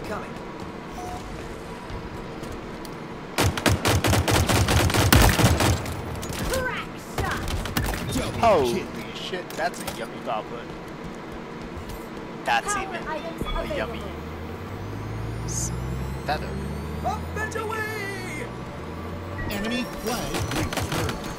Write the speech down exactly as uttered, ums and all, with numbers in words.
incoming. Crack shot. Holy shit, that's a yummy goblin. That's Power even items a yummy available. feather. Up and away! Enemy flag returned.